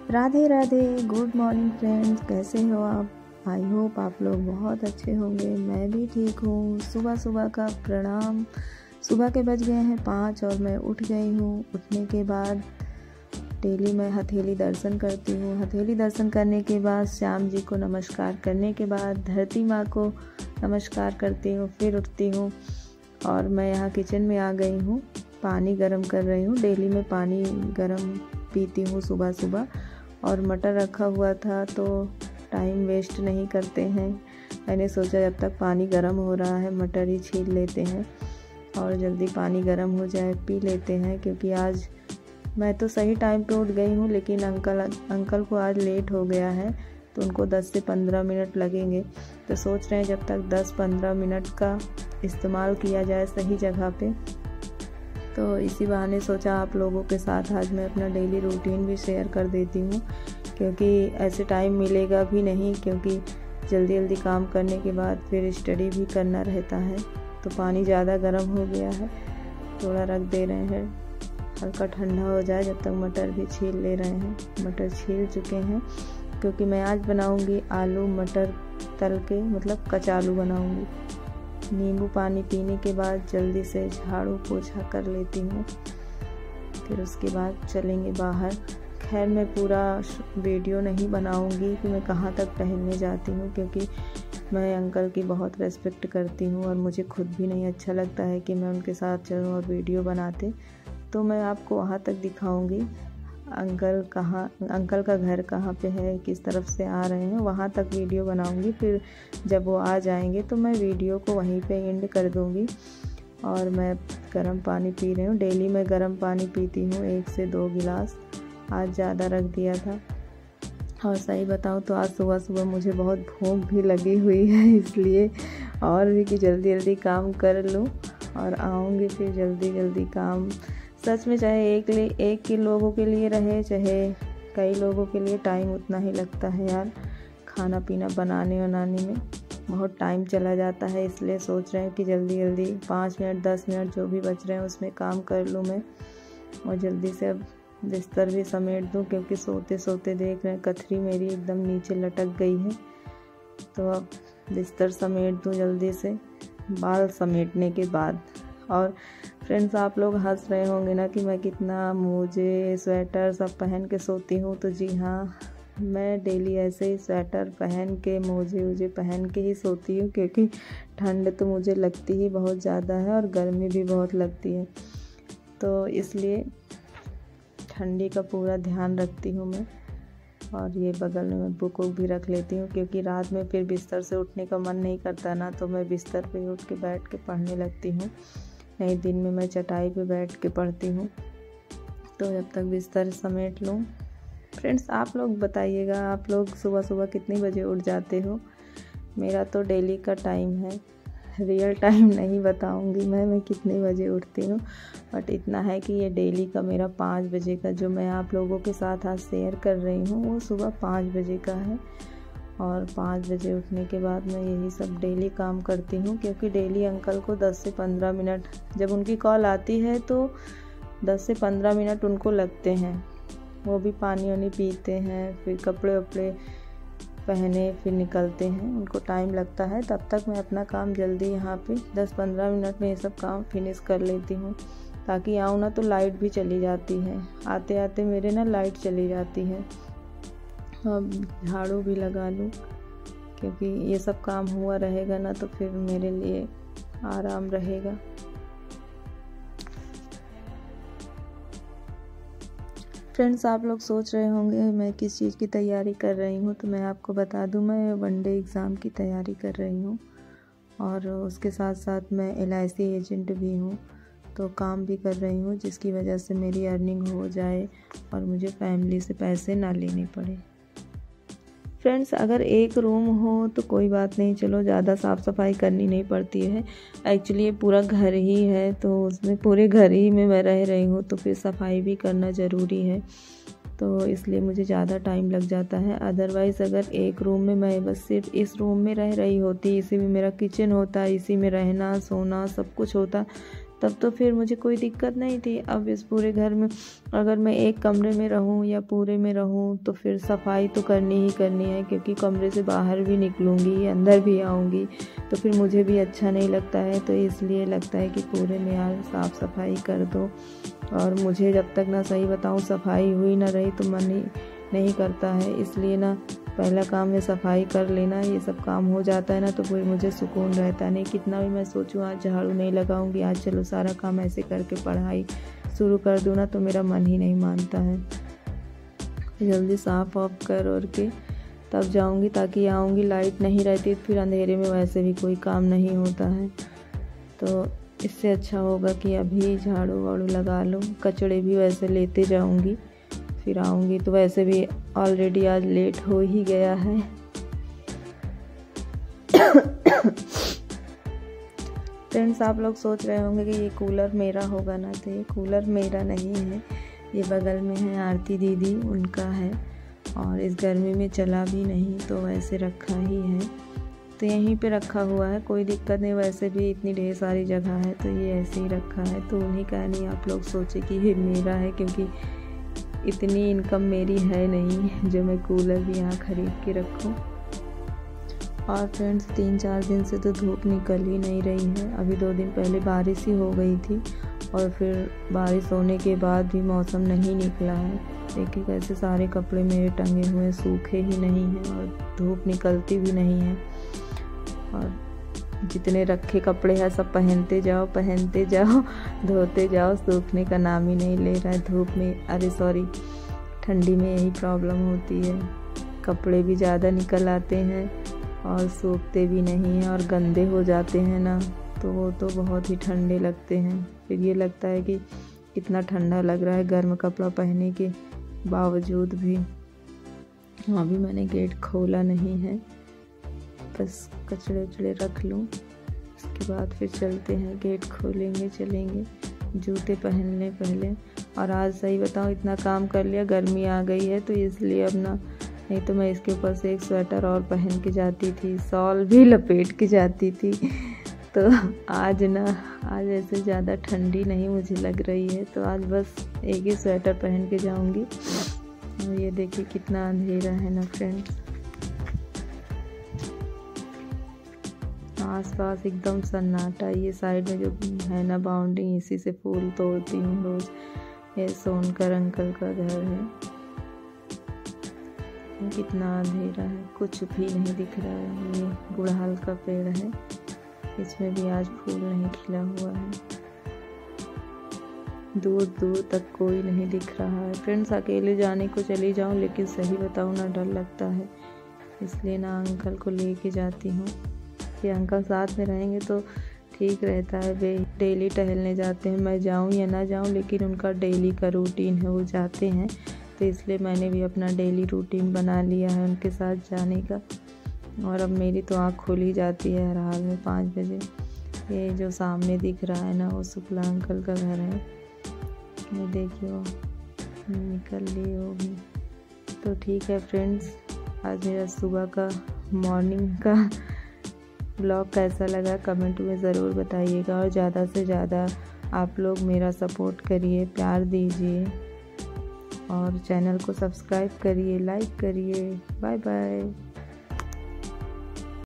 Radhe Radhe. Good morning friends, कैसे हो आप? आई होप आप लोग बहुत अच्छे होंगे। मैं भी ठीक हूँ। सुबह सुबह का प्रणाम। सुबह के बज गए हैं 5 और मैं उठ गई हूँ। उठने के बाद डेली मैं हथेली दर्शन करती हूँ। हथेली दर्शन करने के बाद श्याम जी को नमस्कार करने के बाद धरती माँ को नमस्कार करती हूँ। फिर उठती हूँ और मैं यहाँ किचन में आ गई हूँ। पानी गर्म कर रही हूँ। डेली मैं पानी गर्म पीती हूँ सुबह सुबह। और मटर रखा हुआ था तो टाइम वेस्ट नहीं करते हैं। मैंने सोचा जब तक पानी गर्म हो रहा है मटर ही छील लेते हैं और जल्दी पानी गर्म हो जाए पी लेते हैं। क्योंकि आज मैं तो सही टाइम पे उठ गई हूँ, लेकिन अंकल को आज लेट हो गया है तो उनको 10 से 15 मिनट लगेंगे। तो सोच रहे हैं जब तक 10-15 मिनट का इस्तेमाल किया जाए सही जगह पे। तो इसी बहाने सोचा आप लोगों के साथ आज मैं अपना डेली रूटीन भी शेयर कर देती हूँ, क्योंकि ऐसे टाइम मिलेगा भी नहीं। क्योंकि जल्दी जल्दी काम करने के बाद फिर स्टडी भी करना रहता है। तो पानी ज़्यादा गर्म हो गया है, थोड़ा रख दे रहे हैं हल्का ठंडा हो जाए। जब तक मटर भी छील ले रहे हैं। मटर छील चुके हैं क्योंकि मैं आज बनाऊँगी आलू मटर तल के, मतलब कचालू बनाऊँगी। नींबू पानी पीने के बाद जल्दी से झाड़ू पोछा कर लेती हूँ। फिर उसके बाद चलेंगे बाहर। खैर मैं पूरा वीडियो नहीं बनाऊँगी कि मैं कहाँ तक टहलने जाती हूँ, क्योंकि मैं अंकल की बहुत रेस्पेक्ट करती हूँ और मुझे खुद भी नहीं अच्छा लगता है कि मैं उनके साथ चलूँ और वीडियो बनाते। तो मैं आपको वहाँ तक दिखाऊँगी अंकल का घर कहाँ पे है, किस तरफ से आ रहे हैं, वहाँ तक वीडियो बनाऊंगी। फिर जब वो आ जाएंगे तो मैं वीडियो को वहीं पे एंड कर दूंगी। और मैं गर्म पानी पी रही हूँ। डेली मैं गर्म पानी पीती हूँ 1 से 2 गिलास। आज ज़्यादा रख दिया था। और सही बताऊँ तो आज सुबह सुबह मुझे बहुत भूख भी लगी हुई है, इसलिए और भी कि जल्दी जल्दी काम कर लूँ और आऊँगी फिर जल्दी जल्दी काम। सच में चाहे एक के लोगों के लिए रहे चाहे कई लोगों के लिए, टाइम उतना ही लगता है यार। खाना पीना बनाने बनाने में बहुत टाइम चला जाता है। इसलिए सोच रहे हैं कि जल्दी जल्दी 5 मिनट 10 मिनट जो भी बच रहे हैं उसमें काम कर लूँ मैं। और जल्दी से अब बिस्तर भी समेट दूँ, क्योंकि सोते सोते देख रहे हैं कथरी मेरी एकदम नीचे लटक गई है। तो अब बिस्तर समेट दूँ जल्दी से बाल समेटने के बाद। और फ्रेंड्स आप लोग हंस रहे होंगे ना कि मैं कितना मोजे स्वेटर सब पहन के सोती हूँ। तो जी हाँ, मैं डेली ऐसे ही स्वेटर पहन के मोजे पहन के ही सोती हूँ, क्योंकि ठंड तो मुझे लगती ही बहुत ज़्यादा है और गर्मी भी बहुत लगती है। तो इसलिए ठंडी का पूरा ध्यान रखती हूँ मैं। और ये बगल में मैं बुक भी रख लेती हूँ, क्योंकि रात में फिर बिस्तर से उठने का मन नहीं करता ना, तो मैं बिस्तर पे उठ के बैठ के पढ़ने लगती हूँ। नहीं, दिन में मैं चटाई पे बैठ के पढ़ती हूँ। तो जब तक बिस्तर समेट लूँ। फ्रेंड्स आप लोग बताइएगा, आप लोग सुबह सुबह कितने बजे उठ जाते हो? मेरा तो डेली का टाइम है, रियल टाइम नहीं बताऊँगी मैं कितने बजे उठती हूँ। बट इतना है कि ये डेली का मेरा 5 बजे का जो मैं आप लोगों के साथ आज शेयर कर रही हूँ वो सुबह 5 बजे का है। और 5 बजे उठने के बाद मैं यही सब डेली काम करती हूँ, क्योंकि डेली अंकल को 10 से 15 मिनट, जब उनकी कॉल आती है तो 10 से 15 मिनट उनको लगते हैं। वो भी पानी वानी पीते हैं, फिर कपड़े वपड़े पहने फिर निकलते हैं, उनको टाइम लगता है। तब तक मैं अपना काम जल्दी यहाँ पे 10-15 मिनट में ये सब काम फिनिश कर लेती हूँ, ताकि आऊँ ना तो लाइट भी चली जाती है। आते आते मेरे ना लाइट चली जाती है। अब झाड़ू भी लगा लूँ, क्योंकि ये सब काम हुआ रहेगा ना तो फिर मेरे लिए आराम रहेगा। फ्रेंड्स आप लोग सोच रहे होंगे मैं किस चीज़ की तैयारी कर रही हूँ, तो मैं आपको बता दूँ मैं वनडे एग्ज़ाम की तैयारी कर रही हूँ। और उसके साथ साथ मैं LIC एजेंट भी हूँ, तो काम भी कर रही हूँ, जिसकी वजह से मेरी अर्निंग हो जाए और मुझे फैमिली से पैसे ना लेने पड़े। फ्रेंड्स अगर एक रूम हो तो कोई बात नहीं, चलो ज़्यादा साफ़ सफाई करनी नहीं पड़ती है। एक्चुअली ये पूरा घर ही है, तो उसमें पूरे घर ही में मैं रह रही हूँ, तो फिर सफाई भी करना ज़रूरी है। तो इसलिए मुझे ज़्यादा टाइम लग जाता है। अदरवाइज़ अगर एक रूम में मैं बस सिर्फ इस रूम में रह रही होती, इसी में मेरा किचन होता, इसी में रहना सोना सब कुछ होता, तब तो फिर मुझे कोई दिक्कत नहीं थी। अब इस पूरे घर में अगर मैं एक कमरे में रहूं या पूरे में रहूं तो फिर सफाई तो करनी ही करनी है, क्योंकि कमरे से बाहर भी निकलूँगी, अंदर भी आऊँगी तो फिर मुझे भी अच्छा नहीं लगता है। तो इसलिए लगता है कि पूरे में यार साफ़ सफाई कर दो। और मुझे जब तक ना सही बताऊँ सफाई हुई ना रही तो मन ही नहीं करता है। इसलिए ना पहला काम है सफाई कर लेना। ये सब काम हो जाता है ना तो फिर मुझे सुकून रहता नहीं। कितना भी मैं सोचूं आज झाड़ू नहीं लगाऊंगी, आज चलो सारा काम ऐसे करके पढ़ाई शुरू कर दूँ ना, तो मेरा मन ही नहीं मानता है। जल्दी साफ ऑफ कर और के तब जाऊंगी, ताकि आऊँगी लाइट नहीं रहती फिर अंधेरे में वैसे भी कोई काम नहीं होता है। तो इससे अच्छा होगा कि अभी झाड़ू वाड़ू लगा लूँ। कचड़े भी वैसे लेते जाऊंगी, फिर आऊँगी तो वैसे भी ऑलरेडी आज लेट हो ही गया है। फ्रेंड्स, आप लोग सोच रहे होंगे कि ये कूलर मेरा होगा ना, तो ये कूलर मेरा नहीं है, ये बगल में है आरती दीदी, उनका है। और इस गर्मी में चला भी नहीं तो वैसे रखा ही है, तो यहीं पे रखा हुआ है, कोई दिक्कत नहीं। वैसे भी इतनी ढेर सारी जगह है तो ये ऐसे ही रखा है। तो उन्हीं का नहीं आप लोग सोचे कि ये मेरा है, क्योंकि इतनी इनकम मेरी है नहीं जो मैं कूलर भी यहाँ खरीद के रखूँ। और फ्रेंड्स 3-4 दिन से तो धूप निकल ही नहीं रही है। अभी 2 दिन पहले बारिश ही हो गई थी और फिर बारिश होने के बाद भी मौसम नहीं निकला है। देखिए कैसे सारे कपड़े मेरे टंगे हुए सूखे ही नहीं हैं और धूप निकलती भी नहीं है। और जितने रखे कपड़े हैं सब पहनते जाओ धोते जाओ, सूखने का नाम ही नहीं ले रहा है धूप में। अरे सॉरी, ठंडी में यही प्रॉब्लम होती है, कपड़े भी ज़्यादा निकल आते हैं और सूखते भी नहीं हैं और गंदे हो जाते हैं ना, तो वो तो बहुत ही ठंडे लगते हैं। फिर ये लगता है कि कितना ठंडा लग रहा है गर्म कपड़ा पहनने के बावजूद भी। अभी मैंने गेट खोला नहीं है, बस कचड़े उचड़े रख लूँ, उसके बाद फिर चलते हैं, गेट खोलेंगे चलेंगे। जूते पहन लें पहले। और आज सही बताऊँ इतना काम कर लिया, गर्मी आ गई है तो इसलिए अब ना, नहीं तो मैं इसके ऊपर से एक स्वेटर और पहन के जाती थी, शॉल भी लपेट के जाती थी। तो आज ऐसे ज़्यादा ठंडी नहीं मुझे लग रही है, तो आज बस एक ही स्वेटर पहन के जाऊंगी। और ये देखिए कितना अंधेरा है ना फ्रेंड्स, आसपास एकदम सन्नाटा। ये साइड में जो है ना बाउंड्री, इसी से फूल तोड़ती हूँ रोज़। ये सोनकर अंकल का घर है। कितना अंधेरा है, कुछ भी नहीं दिख रहा है। ये गुड़हल का पेड़ है, इसमें भी आज फूल नहीं खिला हुआ है। दूर दूर तक कोई नहीं दिख रहा है। फ्रेंड्स, अकेले जाने को चली जाऊँ, लेकिन सही बताऊँ ना डर लगता है, इसलिए ना अंकल को लेके जाती हूँ। कि अंकल साथ में रहेंगे तो ठीक रहता है। वे डेली टहलने जाते हैं, मैं जाऊँ या ना जाऊँ, लेकिन उनका डेली का रूटीन है, वो जाते हैं। तो इसलिए मैंने भी अपना डेली रूटीन बना लिया है उनके साथ जाने का। और अब मेरी तो आँख खुल ही जाती है हर हाल में 5 बजे। ये जो सामने दिख रहा है ना, वो शुक्ला अंकल का घर है। ये देखिए वो निकल ली वो भी। तो ठीक है फ्रेंड्स, आज मेरा सुबह का मॉर्निंग का ब्लॉग कैसा लगा कमेंट में ज़रूर बताइएगा। और ज़्यादा से ज़्यादा आप लोग मेरा सपोर्ट करिए, प्यार दीजिए और चैनल को सब्सक्राइब करिए, लाइक करिए। Bye bye.